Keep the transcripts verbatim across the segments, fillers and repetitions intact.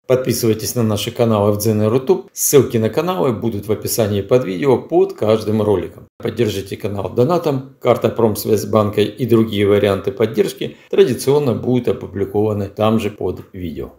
Подписывайтесь на наши каналы в Дзен и Рутуб. Ссылки на каналы будут в описании под видео под каждым роликом. Поддержите канал донатом. Карта Промсвязьбанка и другие варианты поддержки традиционно будут опубликованы там же под видео.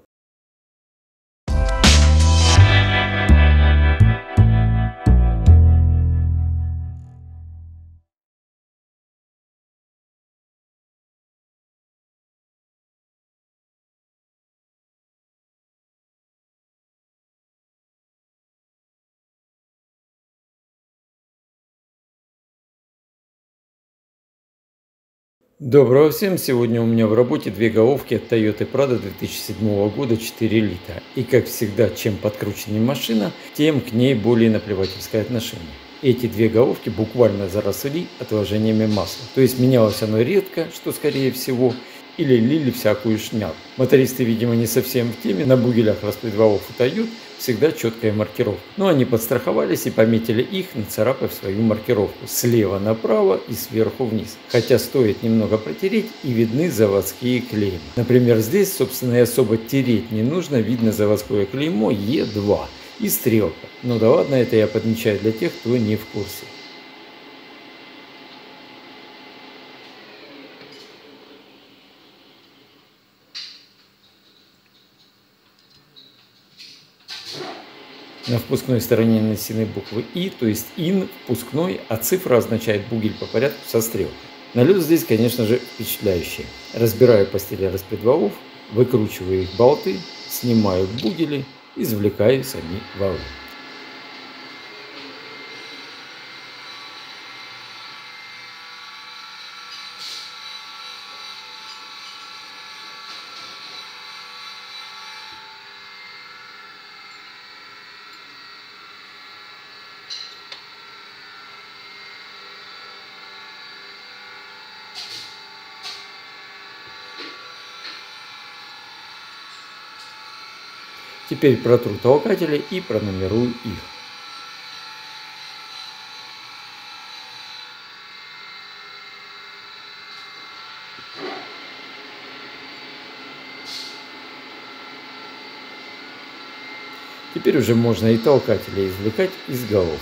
Доброго всем! Сегодня у меня в работе две головки от Toyota Prado две тысячи седьмого года четыре литра. И как всегда, чем подкрученнее машина, тем к ней более наплевательское отношение. Эти две головки буквально заросли отложениями масла. То есть менялось оно редко, что скорее всего, или лили всякую шнягу. Мотористы, видимо, не совсем в теме. На бугелях распредвалов у Toyota всегда четкая маркировка. Но они подстраховались и пометили их, нацарапав свою маркировку слева направо и сверху вниз. Хотя стоит немного протереть, и видны заводские клейма. Например, здесь, собственно, и особо тереть не нужно. Видно заводское клеймо Е два и стрелка. Ну да ладно, это я подмечаю для тех, кто не в курсе. На впускной стороне нанесены буквы И, то есть ин, впускной, а цифра означает бугель по порядку со стрелкой. Налет здесь, конечно же, впечатляющий. Разбираю постели распредвалов, выкручиваю их болты, снимаю бугели, извлекаю сами валы. Теперь протру толкатели и пронумерую их. Теперь уже можно и толкатели извлекать из головки.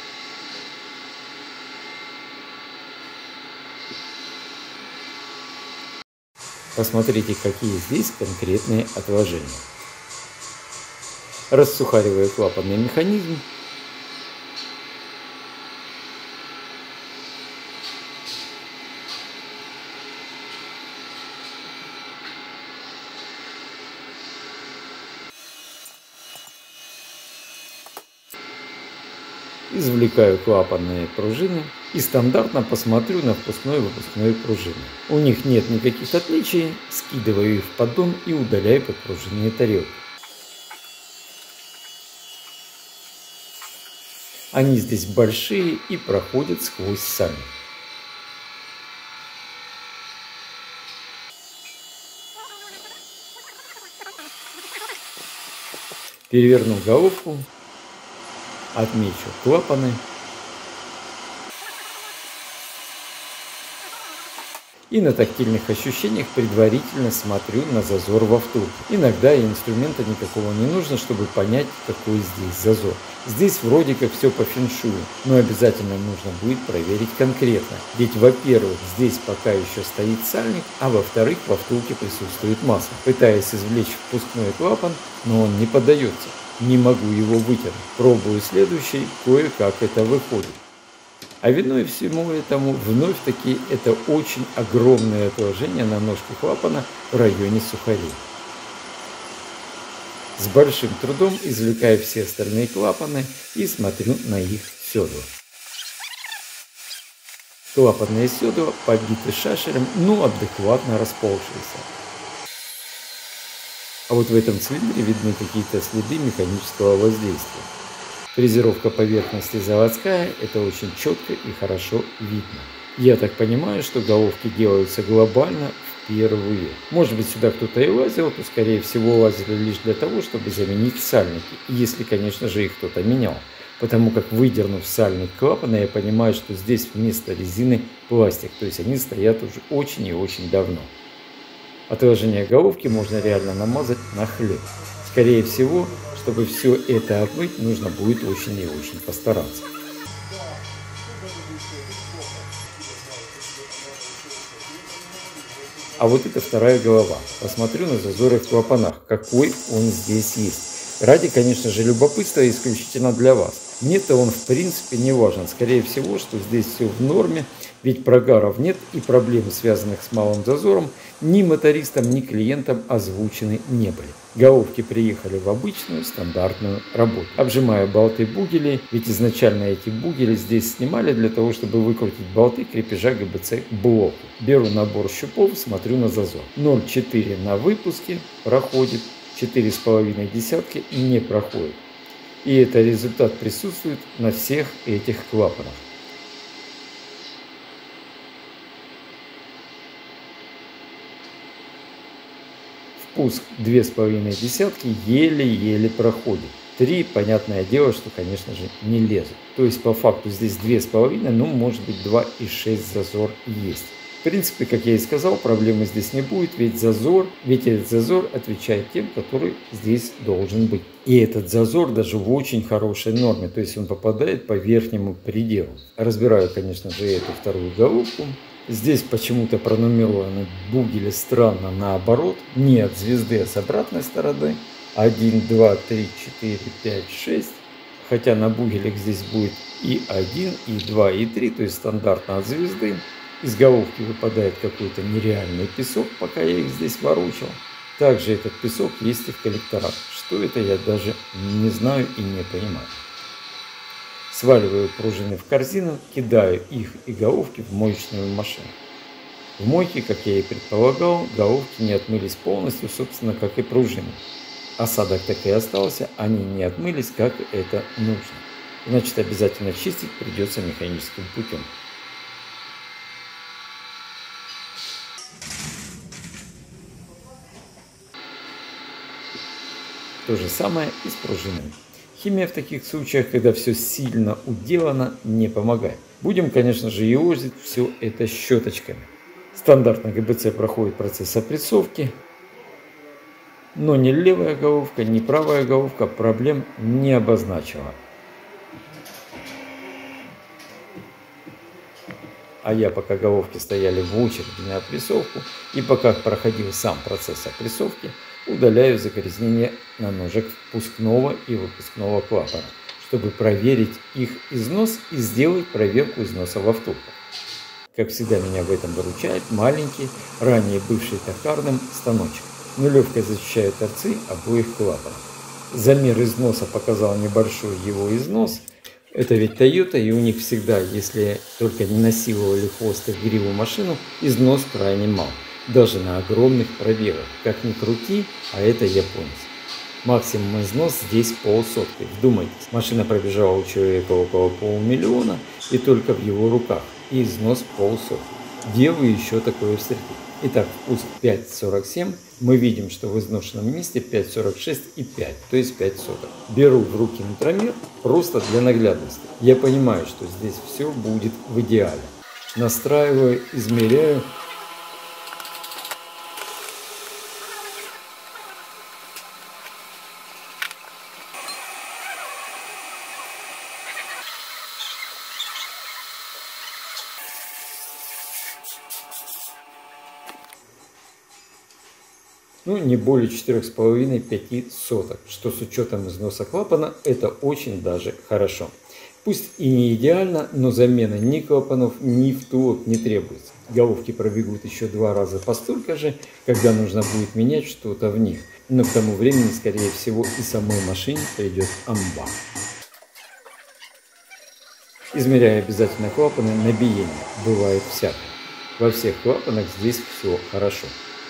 Посмотрите, какие здесь конкретные отложения. Рассухариваю клапанный механизм. Извлекаю клапанные пружины и стандартно посмотрю на впускной и выпускной пружины. У них нет никаких отличий, скидываю их в поддон и удаляю подпружинные тарелки. Они здесь большие и проходят сквозь сальник. Переверну головку, отмечу клапаны и на тактильных ощущениях предварительно смотрю на зазор во втулке. Иногда и инструмента никакого не нужно, чтобы понять, какой здесь зазор. Здесь вроде как все по феншую, но обязательно нужно будет проверить конкретно. Ведь, во-первых, здесь пока еще стоит сальник, а во-вторых, во втулке присутствует масло. Пытаюсь извлечь впускной клапан, но он не поддается. Не могу его вытянуть. Пробую следующий, кое-как это выходит. А виной всему этому вновь-таки это очень огромное отложение на ножке клапана в районе сухарей. С большим трудом извлекаю все остальные клапаны и смотрю на их седла. Клапанные седла побиты шашером, но адекватно расползшиеся. А вот в этом цилиндре видны какие-то следы механического воздействия. Фрезеровка поверхности заводская, это очень четко и хорошо видно. Я так понимаю, что головки делаются глобально впервые. Может быть, сюда кто-то и лазил, то скорее всего лазили лишь для того, чтобы заменить сальники. Если, конечно же, их кто-то менял. Потому как, выдернув сальник клапана, я понимаю, что здесь вместо резины пластик. То есть они стоят уже очень и очень давно. Отложение головки можно реально намазать на хлеб. Скорее всего, чтобы все это отмыть, нужно будет очень и очень постараться. А вот это вторая голова. Посмотрю на зазоры в клапанах, какой он здесь есть. Ради, конечно же, любопытства исключительно для вас. Мне-то он в принципе не важен. Скорее всего, что здесь все в норме, ведь прогаров нет и проблем, связанных с малым зазором, ни мотористам, ни клиентам озвучены не были. Головки приехали в обычную стандартную работу. Обжимаю болты бугелей, ведь изначально эти бугели здесь снимали для того, чтобы выкрутить болты крепежа ГБЦ к блоку. Беру набор щупов, смотрю на зазор. ноль целых четыре на выпуске проходит, четыре с половиной десятки не проходит. И это результат присутствует на всех этих клапанах. Впуск две с половиной десятки еле-еле проходит. три, понятное дело, что, конечно же, не лезут. То есть по факту здесь две с половиной, ну может быть два и шесть зазор есть. В принципе, как я и сказал, проблемы здесь не будет, ведь зазор, ведь этот зазор отвечает тем, который здесь должен быть. И этот зазор даже в очень хорошей норме, то есть он попадает по верхнему пределу. Разбираю, конечно же, эту вторую головку. Здесь почему-то пронумерованы бугели странно наоборот, не от звезды, а с обратной стороны. один, два, три, четыре, пять, шесть. Хотя на бугелях здесь будет и один, и два, и три, то есть стандартно от звезды. Из головки выпадает какой-то нереальный песок, пока я их здесь ворочал. Также этот песок есть и в коллекторах. Что это, я даже не знаю и не понимаю. Сваливаю пружины в корзину, кидаю их и головки в моечную машину. В мойке, как я и предполагал, головки не отмылись полностью, собственно, как и пружины. Осадок так и остался, они не отмылись, как это нужно. Значит, обязательно чистить придется механическим путем. То же самое и с пружинами. Химия в таких случаях, когда все сильно уделано, не помогает. Будем, конечно же, еозить все это щеточками. Стандартно ГБЦ проходит процесс опрессовки, но ни левая головка, ни правая головка проблем не обозначила. А я, пока головки стояли в очереди на опрессовку и пока проходил сам процесс опрессовки, удаляю загрязнение на ножек впускного и выпускного клапана, чтобы проверить их износ и сделать проверку износа во втулках. Как всегда, меня в этом выручает маленький, ранее бывший токарным станочек. Нулевкой защищаю торцы обоих клапанов. Замер износа показал небольшой его износ. Это ведь Toyota, и у них всегда, если только не насиловали хвост и гриву машину, износ крайне мал. Даже на огромных пробегах. Как ни крути, а это японец. Максимум износ здесь полсотки. Вдумайтесь, машина пробежала у человека около полумиллиона и только в его руках. И износ полсотки. Где вы еще такое встретите? Итак, впуск пять сорок семь. Мы видим, что в изношенном месте пять сорок шесть и пять, то есть пять соток. Беру в руки нутромер просто для наглядности. Я понимаю, что здесь все будет в идеале. Настраиваю, измеряю. Ну, не более четырёх с половиной — пяти соток, что с учетом износа клапана это очень даже хорошо. Пусть и не идеально, но замена ни клапанов, ни втулок не требуется. Головки пробегут еще два раза по столько же, когда нужно будет менять что-то в них. Но к тому времени, скорее всего, и самой машине придет амба. Измеряю обязательно клапаны на биение. Бывает всякое. Во всех клапанах здесь все хорошо.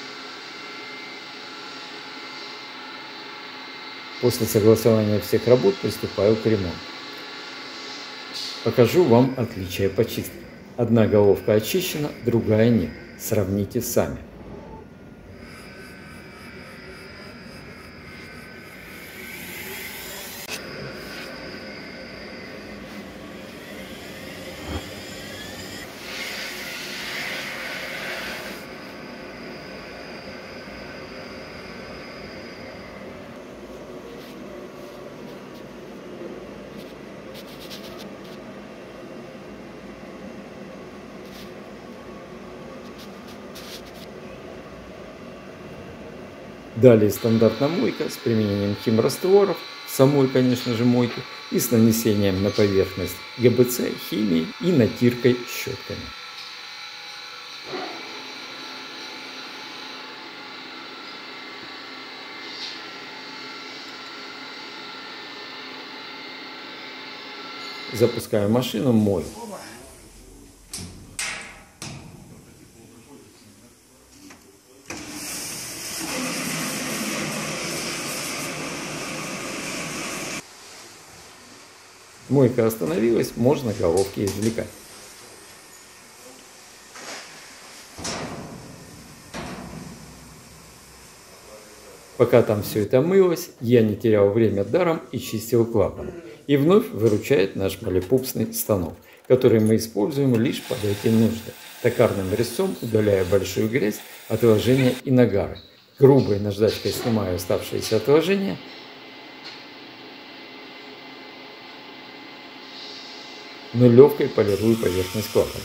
После согласования всех работ приступаю к ремонту. Покажу вам отличия по чистке. Одна головка очищена, другая нет. Сравните сами. Далее стандартная мойка с применением химрастворов, самой, конечно же, мойки, и с нанесением на поверхность гэ бэ цэ, химии и натиркой щетками. Запускаю машину, мою. Мойка остановилась, можно головки извлекать. Пока там все это мылось, я не терял время даром и чистил клапан. И вновь выручает наш малипупсный станок, который мы используем лишь под эти нужды, токарным резцом удаляя большую грязь, отложения и нагары. Грубой наждачкой снимаю оставшиеся отложения. Нулевкой полирую поверхность клапана.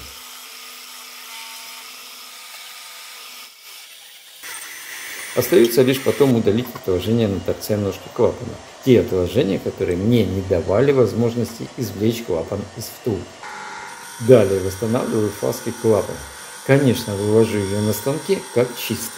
Остается лишь потом удалить отложения на торце ножки клапана. Те отложения, которые мне не давали возможности извлечь клапан из втулки. Далее восстанавливаю фаски клапана. Конечно, вывожу ее на станке как чисто.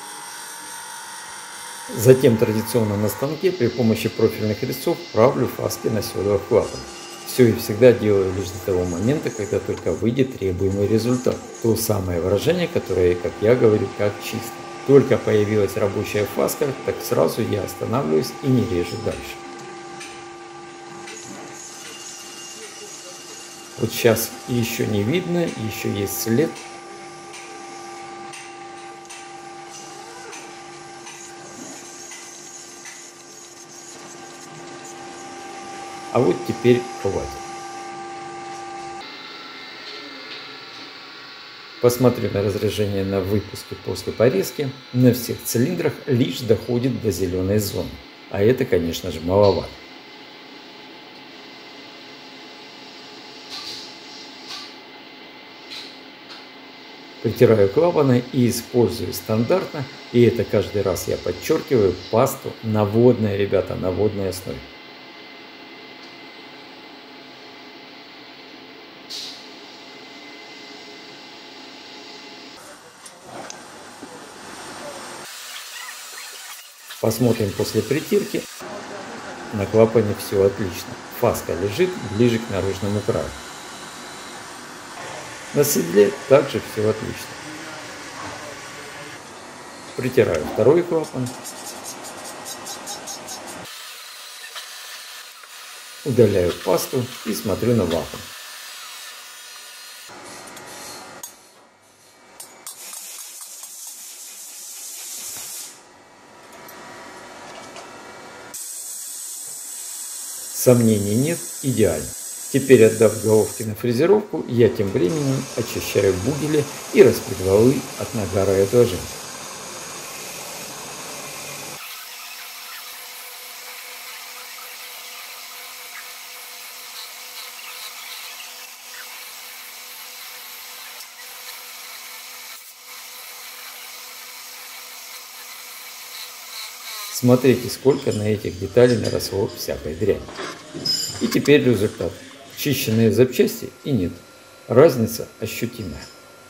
Затем традиционно на станке при помощи профильных резцов правлю фаски на седлах клапана. Все и всегда делаю лишь до того момента, когда только выйдет требуемый результат. То самое выражение, которое, как я говорю, как чисто. Только появилась рабочая фаска, так сразу я останавливаюсь и не режу дальше. Вот сейчас еще не видно, еще есть след. А вот теперь хватит. Посмотрю на разрежение на выпуске после порезки. На всех цилиндрах лишь доходит до зеленой зоны. А это, конечно же, маловато. Притираю клапаны и использую стандартно, и это каждый раз я подчеркиваю, пасту на водной, ребята, на водной основе. Посмотрим после притирки. На клапане все отлично. Фаска лежит ближе к наружному краю. На седле также все отлично. Притираю второй клапан. Удаляю пасту и смотрю на вакуум. Сомнений нет, идеально. Теперь, отдав головки на фрезеровку, я тем временем очищаю бугели и распредвалы от нагара и отложений. Смотрите, сколько на этих деталей наросло всякой дряни. И теперь результат. Чищенные запчасти и нет. Разница ощутимая.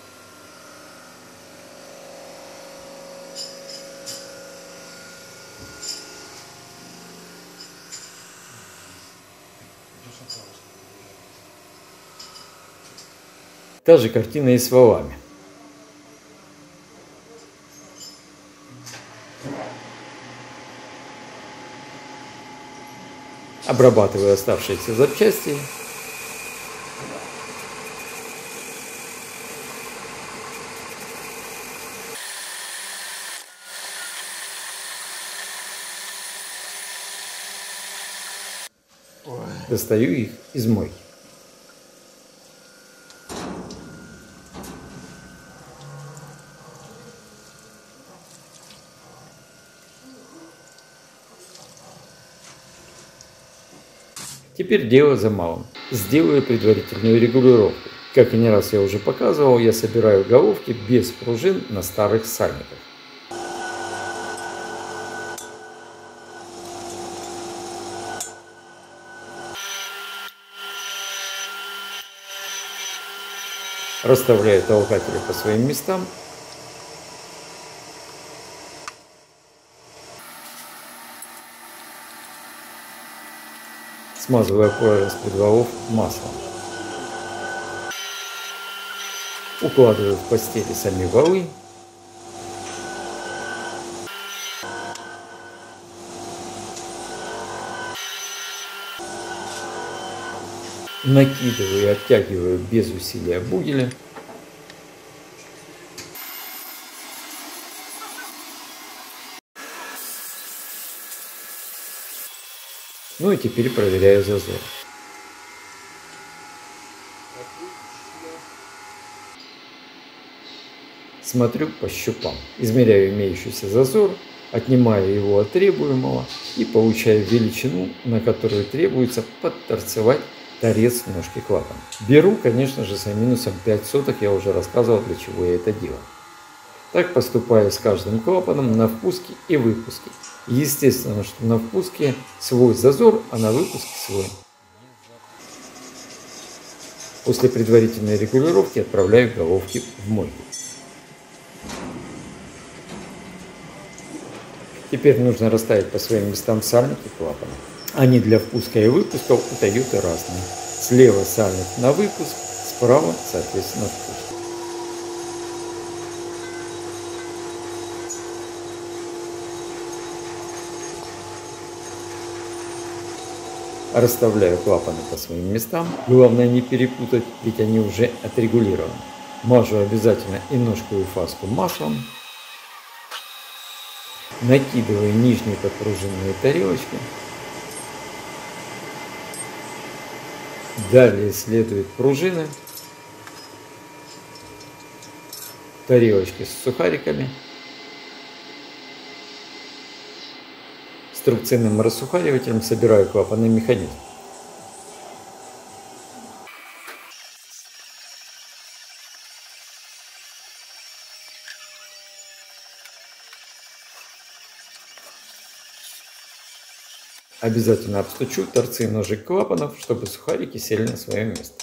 Та же картина и с валами. Обрабатываю оставшиеся запчасти. Достаю их из мойки. Теперь дело за малым. Сделаю предварительную регулировку. Как и не раз я уже показывал, я собираю головки без пружин на старых сальниках. Расставляю толкатели по своим местам. Смазываю опоры распредвалов маслом. Укладываю в постели сами валы. Накидываю и оттягиваю без усилия бугеля. Ну и теперь проверяю зазор. Смотрю по щупам. Измеряю имеющийся зазор, отнимаю его от требуемого и получаю величину, на которую требуется подторцевать торец ножки клапана. Беру, конечно же, с минусом пять соток, я уже рассказывал, для чего я это делаю. Так поступаю с каждым клапаном на впуске и выпуске. Естественно, что на впуске свой зазор, а на выпуске свой. После предварительной регулировки отправляю головки в мойку. Теперь нужно расставить по своим местам сальники клапана. Они для впуска и выпуска у Toyota разные. Слева сальник на выпуск, справа, соответственно, впуск. Расставляю клапаны по своим местам. Главное не перепутать, ведь они уже отрегулированы. Мажу обязательно и ножку, и фаску маслом. Накидываю нижние подпружиненные тарелочки. Далее следуют пружины. Тарелочки с сухариками. Струбцинным рассухаривателем собираю клапанный механизм. Обязательно обстучу торцы ножек клапанов, чтобы сухарики сели на свое место.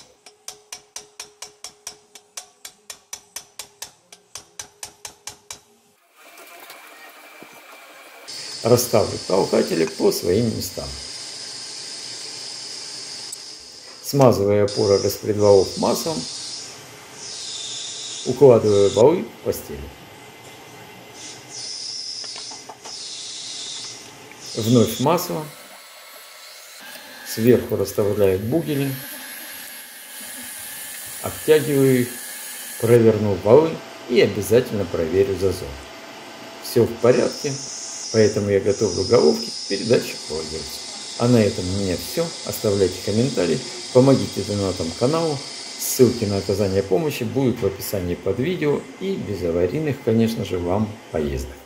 Расставлю толкатели по своим местам. Смазываю опоры распредвалов маслом. Укладываю валы в постель. Вновь масло. Сверху расставляю бугели. Обтягиваю их. Проверну валы и обязательно проверю зазор. Все в порядке. Поэтому я готовлю головки к передаче пользователю. А на этом у меня все. Оставляйте комментарии, помогите донатам каналу. Ссылки на оказание помощи будут в описании под видео и без аварийных, конечно же, вам поездок.